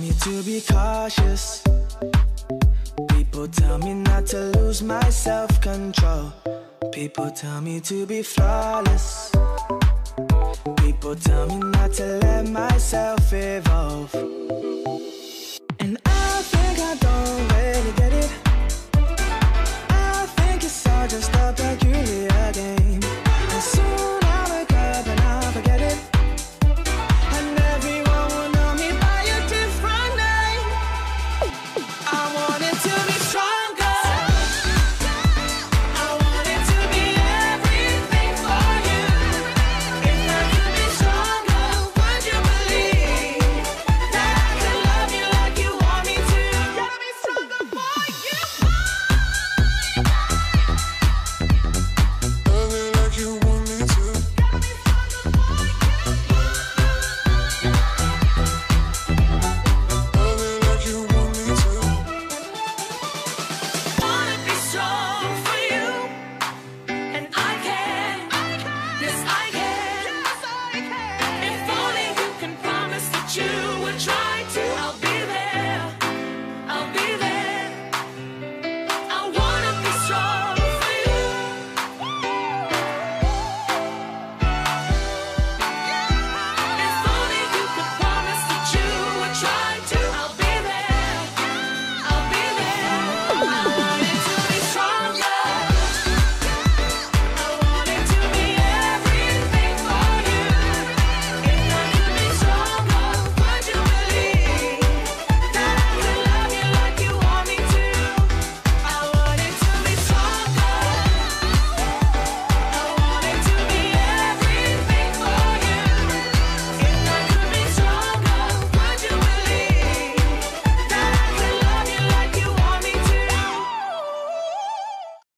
me to be cautious. People tell me not to lose my self-control. People tell me to be flawless. People tell me not to let myself evolve.